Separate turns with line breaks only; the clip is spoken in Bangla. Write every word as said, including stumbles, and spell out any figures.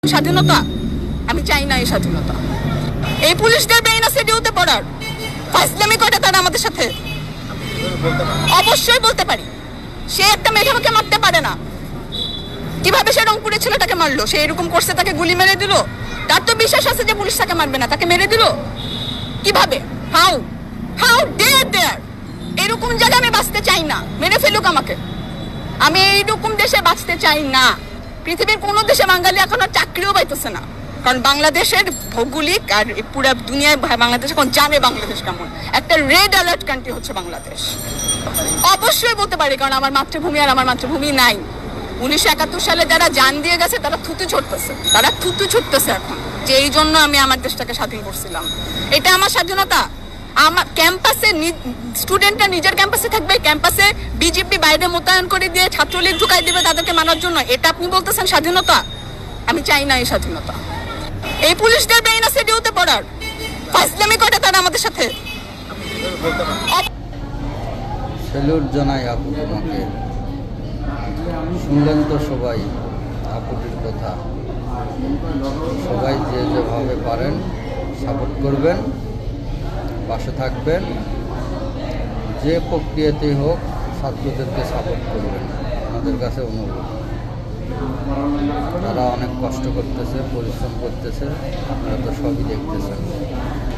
স্বাধীনতা আমি চাই না। এই স্বাধীনতা এই পুলিশদের ব্রেইন আছে ডিউতে পড়ার ফাইজলামি করে তারা আমাদের সাথে। অবশ্যই বলতে পারি, সে একটা মেধাকে মারতে পারে না। কিভাবে সে রংপুরের ছেলেটাকে মারলো? সে এরকম করছে, তাকে গুলি মেরে দিল। তার তো বিশ্বাস আছে যে পুলিশ তাকে মারবে না, তাকে মেরে দিল কিভাবে? How how dare there. এরকম জায়গায় আমি বাঁচতে চাই না। মেরে ফেলুক আমাকে, আমি এইরকম দেশে বাঁচতে চাই না। পৃথিবীর কোনো দেশে বাঙালি এখন আর চাকরিও পাইতেছে না, কারণ বাংলাদেশের ভৌগোলিক আর পুরো দুনিয়ায় বাংলাদেশ এখন জানে বাংলাদেশ কেমন। একটা রেড অ্যালার্ট কান্ট্রি হচ্ছে বাংলাদেশ। অবশ্যই বলতে পারি, কারণ আমার মাতৃভূমি আর আমার মাতৃভূমি নাই। উনিশশো একাত্তর সালে যারা জান দিয়ে গেছে তারা থুতু ছুটতেছে, তারা থুতু ছুটতেছে এখন যে এই জন্য আমি আমার দেশটাকে স্বাধীন করছিলাম। এটা আমার স্বাধীনতা। আমার ক্যাম্পাসে স্টুডেন্টরা নিজের ক্যাম্পাসে থাকবে, ক্যাম্পাসে বিজেপি বাইরে মোতায়েন করে দিয়ে ছাত্রলীগ ঢুকাই দিবে তাদেরকে মানার জন্য। এটা আপনি বলতেছেন স্বাধীনতা? আমি চাই না এই স্বাধীনতা। এই পুলিশদের ব্রেইন আছে ডিউতে পড়ার ফাইজলামি করে তারা আমাদের সাথে।
সেলুট জানাই আপু তোমাকে। শুনলেন তো সবাই আপুটির কথা। সবাই যে যেভাবে পারেন সাপোর্ট করবেন, পাশে থাকবেন। যে প্রক্রিয়াতেই হোক ছাত্রদেরকে সাপোর্ট করবেন, আমাদের কাছে অনুরোধ। তারা অনেক কষ্ট করতেছে, পরিশ্রম করতেছে, আপনারা তো সবই দেখতেছেন।